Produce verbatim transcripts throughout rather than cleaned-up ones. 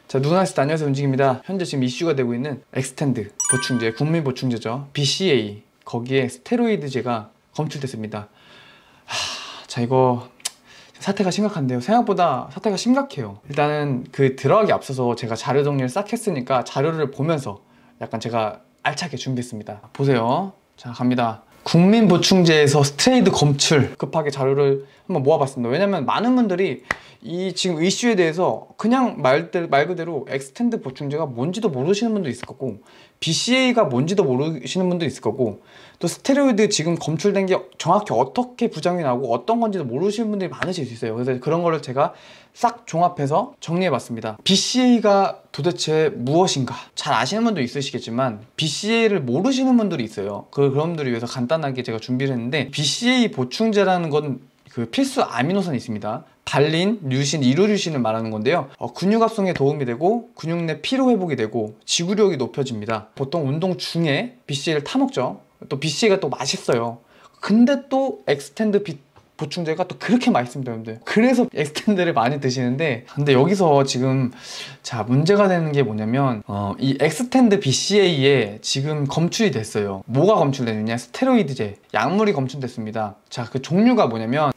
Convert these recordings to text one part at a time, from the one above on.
자, 누나스 안녕하세요, 움직입니다. 현재 지금 이슈가 되고 있는 엑스텐드 보충제, 국민 보충제죠. 비씨에이, 거기에 스테로이드제가 검출됐습니다. 하, 자, 이거 사태가 심각한데요. 생각보다 사태가 심각해요. 일단은 그 들어가기 앞서서 제가 자료 정리를 싹 했으니까 자료를 보면서 약간 제가 알차게 준비했습니다. 보세요. 자, 갑니다. 국민 보충제에서 스테로이드 검출, 급하게 자료를 한번 모아봤습니다. 왜냐면 많은 분들이 이 지금 이슈에 대해서 그냥 말, 말 그대로 엑스텐드 보충제가 뭔지도 모르시는 분도 있을 거고, 비씨에이가 뭔지도 모르시는 분도 있을 거고, 또 스테로이드 지금 검출된 게 정확히 어떻게 부작용이 나오고 어떤 건지도 모르시는 분들이 많으실 수 있어요. 그래서 그런 거를 제가 싹 종합해서 정리해봤습니다. 비씨에이가 도대체 무엇인가? 잘 아시는 분도 있으시겠지만 비씨에이를 모르시는 분들이 있어요. 그, 그런 분들을 위해서 간단하게 제가 준비를 했는데, 비씨에이 보충제라는 건 그 필수 아미노산이 있습니다. 발린, 류신, 이로류신을 말하는 건데요. 어, 근육 합성에 도움이 되고 근육 내 피로 회복이 되고 지구력이 높여집니다. 보통 운동 중에 비씨에이를 타먹죠. 또 비씨에이가 또 맛있어요. 근데 또 엑스텐드 비, 보충제가 또 그렇게 맛있습니다, 여러분들. 그래서 엑스텐드를 많이 드시는데, 근데 여기서 지금 자 문제가 되는 게 뭐냐면 어, 이 엑스텐드 비씨에이에 지금 검출이 됐어요. 뭐가 검출됐느냐? 스테로이드제, 약물이 검출됐습니다. 자, 그 종류가 뭐냐면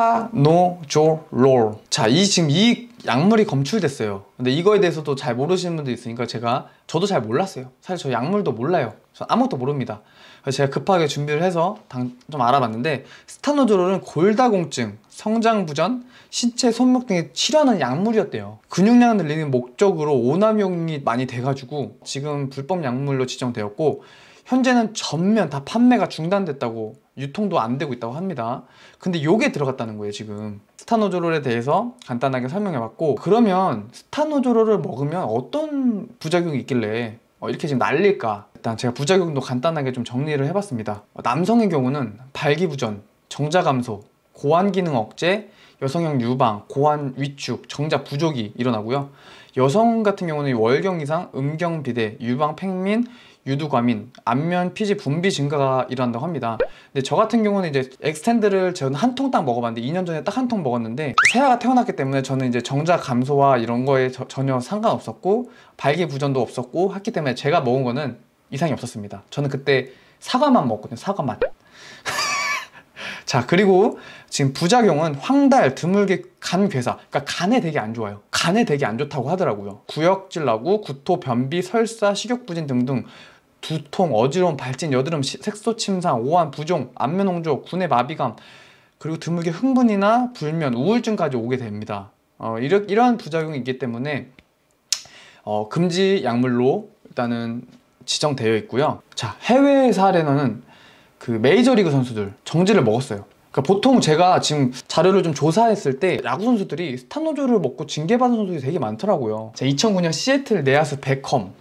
스타노졸롤. 자, 이 지금 이 약물이 검출됐어요. 근데 이거에 대해서도 잘 모르시는 분도 있으니까 제가 저도 잘 몰랐어요. 사실 저 약물도 몰라요. 저 아무것도 모릅니다. 그래서 제가 급하게 준비를 해서 좀 알아봤는데, 스타노졸롤은 골다공증, 성장부전, 신체 손목 등에 치료하는 약물이었대요. 근육량을 늘리는 목적으로 오남용이 많이 돼가지고 지금 불법 약물로 지정되었고, 현재는 전면 다 판매가 중단됐다고, 유통도 안 되고 있다고 합니다. 근데 요게 들어갔다는 거예요. 지금 스타노졸롤에 대해서 간단하게 설명해봤고, 그러면 스타노졸롤을 먹으면 어떤 부작용이 있길래 어, 이렇게 지금 난릴까? 일단 제가 부작용도 간단하게 좀 정리를 해봤습니다. 어, 남성의 경우는 발기부전, 정자 감소, 고환 기능 억제, 여성형 유방, 고환 위축, 정자 부족이 일어나고요. 여성 같은 경우는 월경 이상, 음경 비대, 유방 팽민, 유두과민, 안면 피지 분비 증가가 일어난다고 합니다. 근데 저 같은 경우는 이제 엑스텐드를 저는 한 통 딱 먹어봤는데, 이 년 전에 딱 한 통 먹었는데, 새아가 태어났기 때문에 저는 이제 정자 감소와 이런 거에 저, 전혀 상관없었고 발기부전도 없었고 했기 때문에 제가 먹은 거는 이상이 없었습니다. 저는 그때 사과만 먹었거든요. 사과만. 자, 그리고 지금 부작용은 황달, 드물게 간 괴사, 그러니까 간에 되게 안 좋아요. 간에 되게 안 좋다고 하더라고요. 구역질 나고, 구토, 변비, 설사, 식욕부진 등등, 두통, 어지러움, 발진, 여드름, 색소 침상, 오한, 부종, 안면 홍조, 구내 마비감, 그리고 드물게 흥분이나 불면, 우울증까지 오게 됩니다. 어, 이러, 이러한 부작용이 있기 때문에 어, 금지 약물로 일단은 지정되어 있고요. 자, 해외 사례는 그 메이저리그 선수들 정지를 먹었어요. 그러니까 보통 제가 지금 자료를 좀 조사했을 때 야구 선수들이 스타노졸을 먹고 징계받은 선수들이 되게 많더라고요. 자, 이천구 년 시애틀 네아스 베컴,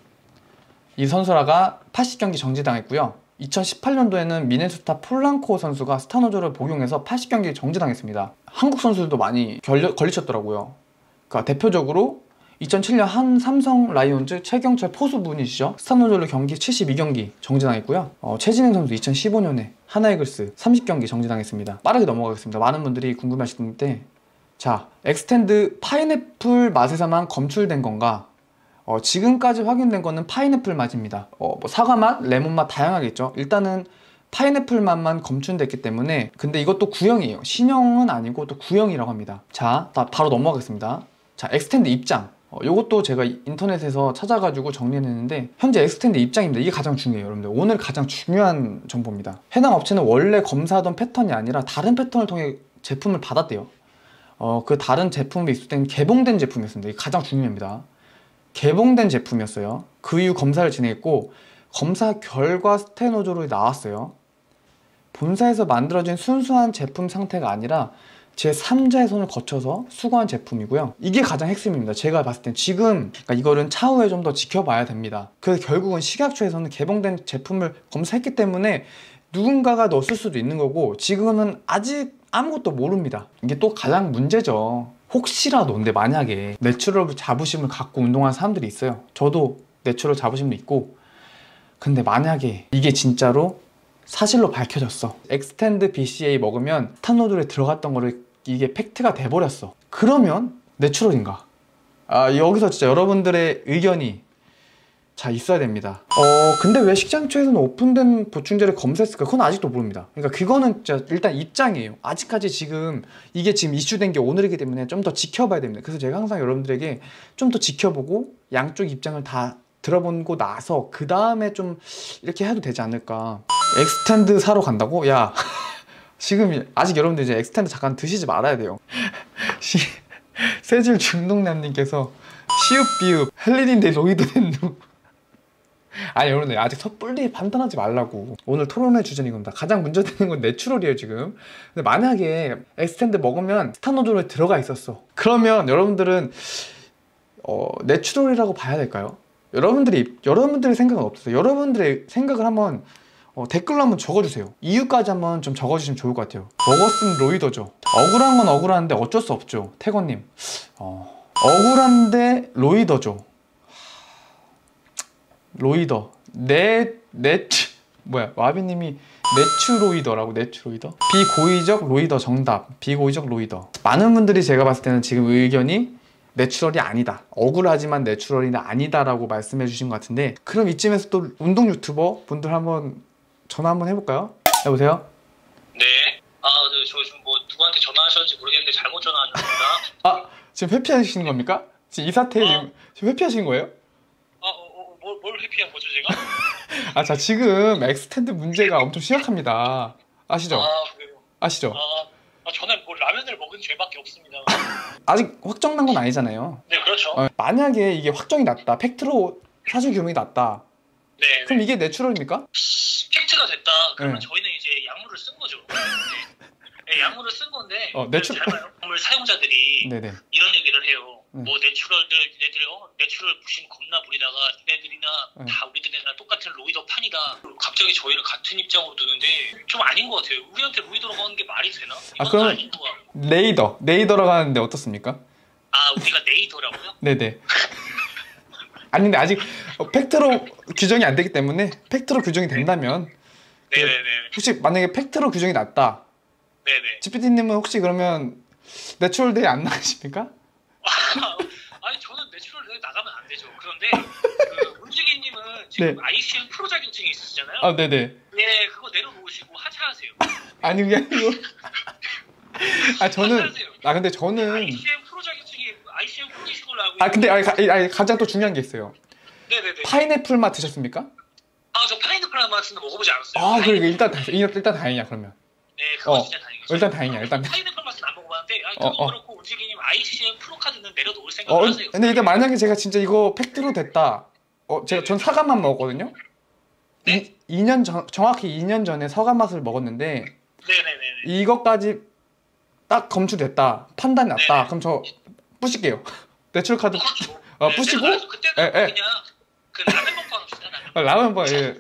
이 선수라가 팔십 경기 정지당했고요. 이천십팔 년도에는 미네소타 폴랑코 선수가 스타노졸을 복용해서 팔십 경기 정지당했습니다. 한국 선수들도 많이 걸려, 걸리셨더라고요. 그러니까 대표적으로 이천칠 년 한 삼성 라이온즈 최경철 포수분이시죠. 스타노졸로 경기 칠십이 경기 정지당했고요. 어, 최진행 선수 이천십오 년에 하나이글스 삼십 경기 정지당했습니다. 빠르게 넘어가겠습니다. 많은 분들이 궁금해하시는데, 자, 엑스텐드 파인애플 맛에서만 검출된 건가? 어, 지금까지 확인된 거는 파인애플 맛입니다. 어, 뭐 사과 맛, 레몬 맛 다양하겠죠. 일단은 파인애플 맛만 검출됐기 때문에. 근데 이것도 구형이에요. 신형은 아니고 또 구형이라고 합니다. 자, 바로 넘어가겠습니다. 자, 엑스텐드 입장. 어, 이것도 제가 인터넷에서 찾아가지고 정리했는데, 현재 엑스텐드 입장입니다. 이게 가장 중요해요, 여러분들. 오늘 가장 중요한 정보입니다. 해당 업체는 원래 검사하던 패턴이 아니라 다른 패턴을 통해 제품을 받았대요. 어, 그 다른 제품이 있을 때는 개봉된 제품이었습니다. 이게 가장 중요합니다. 개봉된 제품이었어요. 그 이후 검사를 진행했고, 검사 결과 스테노졸이 나왔어요. 본사에서 만들어진 순수한 제품 상태가 아니라 제삼자의 손을 거쳐서 수거한 제품이고요. 이게 가장 핵심입니다. 제가 봤을 땐 지금, 그러니까 이거는 차후에 좀 더 지켜봐야 됩니다. 그래서 결국은 식약처에서는 개봉된 제품을 검사했기 때문에 누군가가 넣었을 수도 있는 거고, 지금은 아직 아무것도 모릅니다. 이게 또 가장 문제죠. 혹시라도, 근데 만약에 내추럴 자부심을 갖고 운동하는 사람들이 있어요. 저도 내추럴 자부심도 있고, 근데 만약에 이게 진짜로 사실로 밝혀졌어. 엑스텐드 비씨에이 먹으면 스타노졸에 들어갔던 거를 이게 팩트가 돼버렸어. 그러면 내추럴인가? 아, 여기서 진짜 여러분들의 의견이 자 있어야 됩니다. 어 근데 왜 식장처에서는 오픈된 보충제를 검사했을까? 그건 아직도 모릅니다. 그러니까 그거는 진짜 일단 입장이에요. 아직까지 지금 이게 지금 이슈된 게 오늘이기 때문에 좀 더 지켜봐야 됩니다. 그래서 제가 항상 여러분들에게 좀 더 지켜보고 양쪽 입장을 다 들어보고 나서 그 다음에 좀 이렇게 해도 되지 않을까. 엑스텐드 사러 간다고? 야 지금 아직 여러분들 이제 엑스텐드 잠깐 드시지 말아야 돼요. 세질 중독남님께서 시읍 비읍 헬린인데 로이드된 누 아니 여러분들 아직 섣불리 판단하지 말라고. 오늘 토론의 주제는 이겁니다. 가장 문제되는 건 내추럴이에요 지금. 근데 만약에 엑스텐드 먹으면 스타노졸에 들어가 있었어. 그러면 여러분들은 어, 내추럴이라고 봐야 될까요? 여러분들이 여러분들의 생각은 어떠세요? 여러분들의 생각을 한번 어, 댓글로 한번 적어주세요. 이유까지 한번 좀 적어주시면 좋을 것 같아요. 먹었으면 로이더죠. 억울한 건 억울한데 어쩔 수 없죠. 태건님 어, 억울한데 로이더죠. 로이더 네, 네, 뭐야 와비님이 내추로이더라고. 내추로이더 비고의적 로이더 정답. 비고의적 로이더. 많은 분들이 제가 봤을 때는 지금 의견이 내추럴이 아니다, 억울하지만 내추럴이 아니다 라고 말씀해 주신 것 같은데, 그럼 이쯤에서 또 운동 유튜버 분들 한번 전화 한번 해볼까요? 여보세요? 네. 아, 네, 저 지금 뭐 누구한테 전화하셨는지 모르겠는데 잘못 전화하셨습니다. 아, 지금 회피하시는 겁니까? 지금 이 사태에 어? 지금, 지금 회피하신 거예요? 아, 어, 어, 뭘, 뭘 회피한 거죠, 제가? 아, 자, 지금 엑스텐드 문제가 엄청 심각합니다. 아시죠? 아, 그래요? 아시죠? 아, 아, 저는 뭐 라면을 먹은 죄밖에 없습니다. 아직 확정난 건 아니잖아요. 네, 그렇죠. 어, 만약에 이게 확정이 났다, 팩트로 사실 규명이 났다, 네. 그럼 이게 내추럴입니까? 팩트가 됐다. 그러면 네. 저희는 이제 약물을 쓴 거죠. 네, 약물을 쓴 건데 어, 내추... 약물 사용자들이 네네. 이런 얘기를 해요. 네. 뭐 내추럴들 얘네들이 어, 내추럴 부심 겁나 부리다가 얘네들이나 네. 다 우리들이나 똑같은 로이더 판이다. 갑자기 저희를 같은 입장으로 두는데 좀 아닌 것 같아요. 우리한테 로이더라고 하는 게 말이 되나? 이건 아, 그럼 아닌 것 같고. 네이더 네이더라고 하는데 어떻습니까? 아, 우리가 네이더라고요? 네네. 아니 근데 아직 팩트로 규정이 안 되기 때문에 팩트로 규정이 된다면 네네네. 혹시 만약에 팩트로 규정이 났다, 네네. 지피티님은 혹시 그러면 내추럴데이 안 나가십니까? 아니 저는 내추럴 대회 나가면 안 되죠. 그런데 그 문지기님은 지금 네. 아이씨엠 프로 자격증이 있으시잖아요. 아 네네. 네, 그거 내려놓으시고 하차하세요. 아니 그게 아니고 아 저는 하차하세요. 아 근데 저는 아이씨엠 프로 자격증이 아이씨엠 프로이신 걸로 알고 아 근데 아니, 가, 아니 가장 또 중요한 게 있어요. 네네네. 파인애플 맛 드셨습니까? 아, 저 파인애플 맛은 먹어보지 않았어요. 아 그래 일단 다- 일단 일단 다행이야 그러면. 네, 그거 어, 진짜 다행이죠. 일단 다행이야 일단. 파인애플 맛은 안 먹어봤는데, 아니, 어, 그거 어. 그렇고 문지기님 아이씨엠 프로 카드는 내려놓을 어 생각을 하세요. 근데 일단 만약에 제가 진짜 이거 팩트로 됐다, 어 제가 전 사과만 먹었거든요. 네? 이 년 전, 정확히 이 년 전에 서간 맛을 먹었는데 네네네. 이것까지 딱 검출됐다, 판단이 났다, 네네. 그럼 저 뿌실게요. 내추럴 카드 그렇죠. 어, 네, 뿌시고 내려놔서 그때는 에, 에. 그냥 그 라면 먹방 합시다. 라면. 어, 라면 봐. 예.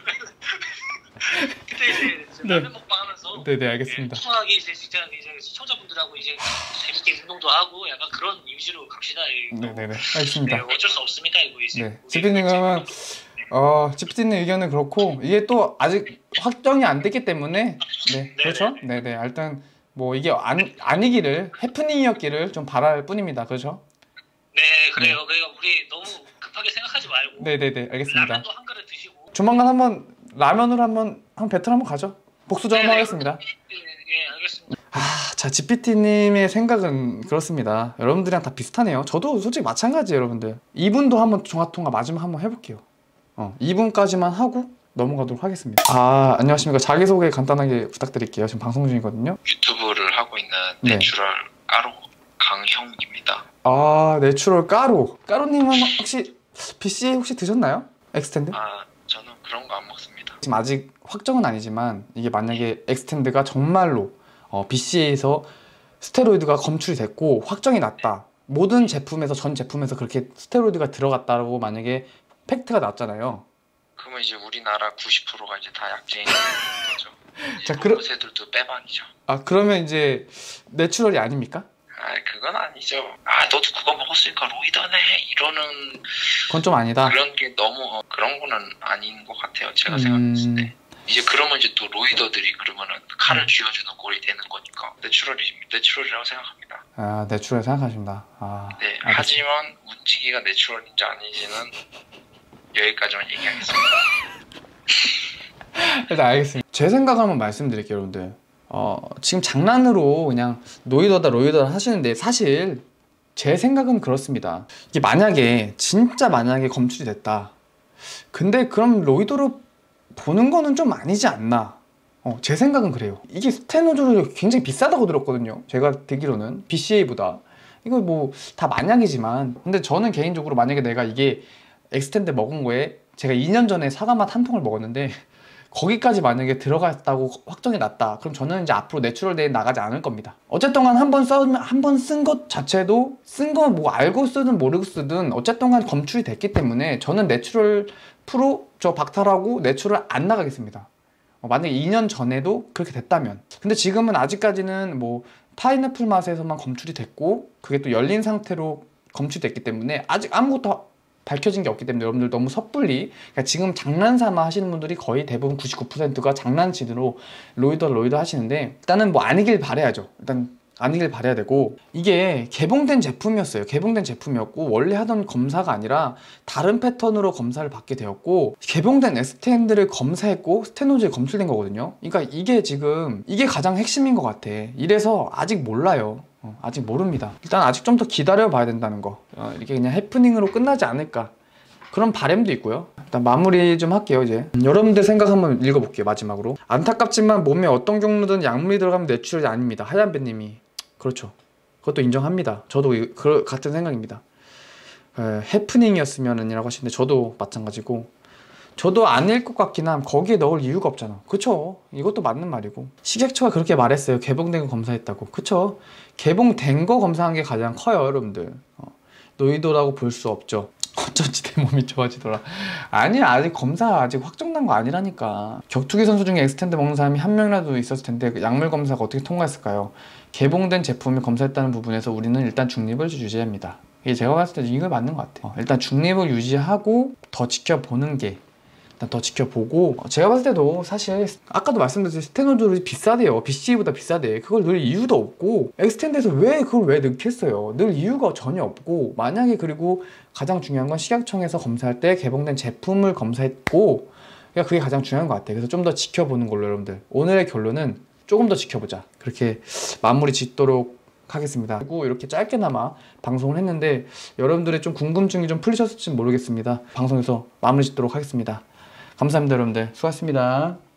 그때 이제 네. 라면 먹방 하면서 네네 알겠습니다. 예, 통하게 이제 진짜 이제 시청자분들하고 이제 재밌게 운동도 하고 약간 그런 이미지로 갑시다. 예. 네네네 네, 알겠습니다. 어쩔 수 없습니다 이거 이제. 네, 지피님 그러면 어 지피님 의견은 그렇고 이게 또 아직 확정이 안 됐기 때문에 네 그렇죠. 네네 일단 뭐 이게 안, 아니기를, 해프닝이었기를 좀 바랄 뿐입니다. 그렇죠? 네, 그래요. 그러니까 우리 너무 급하게 생각하지 말고 네네네 알겠습니다. 라면도 한 그릇 드시고. 조만간 한번 라면으로 한번 한 배틀 한번 가죠. 복수전 한번 네네. 하겠습니다. 예, 예, 알겠습니다. 아, 자 지피티님의 생각은 그렇습니다. 여러분들이랑 다 비슷하네요. 저도 솔직히 마찬가지예요, 여러분들. 이분도 한번 종합통화 마지막 한번 해볼게요. 어, 이분까지만 하고 넘어가도록 하겠습니다. 아, 안녕하십니까. 자기소개 간단하게 부탁드릴게요. 지금 방송 중이거든요. 유튜브를 하고 있는 네. 내추럴 까로 강형입니다. 아, 내추럴 까로. 까로님은 혹시 비씨에이 혹시 드셨나요? 엑스텐드? 아, 저는 그런 거 안 먹습니다. 지금 아직 확정은 아니지만 이게 만약에 엑스텐드가 정말로 어, 비씨에이에서 스테로이드가 검출이 됐고 확정이 났다, 모든 제품에서 전 제품에서 그렇게 스테로이드가 들어갔다고 만약에 팩트가 났잖아요. 그러면 이제 우리나라 구십 퍼센트가 이제 다 약제인 거죠. 자, 자, 그러- 그런 새들도 빼반이죠. 아 그러면 이제 내추럴이 아닙니까? 아, 그건 아니죠. 아, 너도 그거 먹었으니까 로이더네 이러는 그건 좀 아니다. 그런 게 너무 어, 그런 거는 아닌 것 같아요. 제가 음, 생각했을 때. 이제 그러면 이제 또 로이더들이 그러면은 칼을 쥐어주는 꼴이 되는 거니까 내추럴이 내추럴이라고 생각합니다. 아, 내추럴 생각하십니다. 아, 네, 알겠습니다. 하지만 운치기가 내추럴인지 아닌지는 여기까지만 얘기하겠습니다. 일단 알겠습니다. 제 생각 한번 말씀드릴게요, 여러분들. 어, 지금 장난으로 그냥 노이더다 로이더다 하시는데 사실 제 생각은 그렇습니다. 이게 만약에 진짜 만약에 검출이 됐다. 근데 그럼 로이더로 보는 거는 좀 아니지 않나. 어, 제 생각은 그래요. 이게 스테노졸이 굉장히 비싸다고 들었거든요. 제가 듣기로는 비씨에이보다. 이거 뭐 다 만약이지만, 근데 저는 개인적으로 만약에 내가 이게 엑스텐드 먹은 거에 제가 이 년 전에 사과맛 한 통을 먹었는데 거기까지 만약에 들어갔다고 확정이 났다. 그럼 저는 이제 앞으로 내추럴 데이 나가지 않을 겁니다. 어쨌든 한 번 써면 한 번 쓴 것 자체도 쓴 거 뭐 알고 쓰든 모르고 쓰든 어쨌든 간 검출이 됐기 때문에 저는 내추럴 프로 저 박탈하고 내추럴 안 나가겠습니다. 어, 만약에 이 년 전에도 그렇게 됐다면. 근데 지금은 아직까지는 뭐 파인애플 맛에서만 검출이 됐고 그게 또 열린 상태로 검출됐기 때문에 아직 아무것도 밝혀진 게 없기 때문에 여러분들 너무 섣불리, 그러니까 지금 장난삼아 하시는 분들이 거의 대부분 구십구 퍼센트가 장난치드로 로이더 로이더 하시는데 일단은 뭐 아니길 바라야죠. 일단 아니길 바라야 되고, 이게 개봉된 제품이었어요. 개봉된 제품이었고 원래 하던 검사가 아니라 다른 패턴으로 검사를 받게 되었고 개봉된 엑스텐드를 검사했고 스테노즈에 검출된 거거든요. 그러니까 이게 지금 이게 가장 핵심인 것 같아. 이래서 아직 몰라요. 어, 아직 모릅니다. 일단 아직 좀 더 기다려 봐야 된다는 거. 어, 이게 그냥 해프닝으로 끝나지 않을까 그런 바람도 있고요. 일단 마무리 좀 할게요. 이제 여러분들 생각 한번 읽어볼게요. 마지막으로. 안타깝지만 몸에 어떤 경로든 약물이 들어가면 내추럴이 아닙니다. 하얀배님이. 그렇죠. 그것도 인정합니다. 저도 이, 그, 같은 생각입니다. 에, 해프닝이었으면 이라고 하시는데 저도 마찬가지고, 저도 아닐 것 같긴 함. 거기에 넣을 이유가 없잖아. 그쵸? 이것도 맞는 말이고, 식약처가 그렇게 말했어요. 개봉된 거 검사했다고. 그쵸? 개봉된 거 검사한 게 가장 커요, 여러분들. 어, 노이도라고 볼 수 없죠. 어쩐지 내 몸이 좋아지더라. 아니, 아직 검사 아직 확정난 거 아니라니까. 격투기 선수 중에 엑스텐드 먹는 사람이 한 명이라도 있었을 텐데 그 약물 검사가 어떻게 통과했을까요? 개봉된 제품을 검사했다는 부분에서 우리는 일단 중립을 유지합니다. 이게 제가 봤을 때 이거 맞는 것 같아요. 어, 일단 중립을 유지하고 더 지켜보는 게, 일단 더 지켜보고, 제가 봤을 때도 사실 아까도 말씀드렸듯이 스테노졸이 비싸대요. 비씨보다 비싸대. 그걸 넣을 이유도 없고, 엑스텐드에서 왜 그걸 왜 넣겠어요? 넣을 이유가 전혀 없고, 만약에, 그리고 가장 중요한 건 식약청에서 검사할 때 개봉된 제품을 검사했고, 그러니까 그게 가장 중요한 것 같아요. 그래서 좀 더 지켜보는 걸로 여러분들, 오늘의 결론은 조금 더 지켜보자, 그렇게 마무리 짓도록 하겠습니다. 그리고 이렇게 짧게나마 방송을 했는데 여러분들의 좀 궁금증이 좀 풀리셨을지 모르겠습니다. 방송에서 마무리 짓도록 하겠습니다. 감사합니다. 여러분들 수고하셨습니다.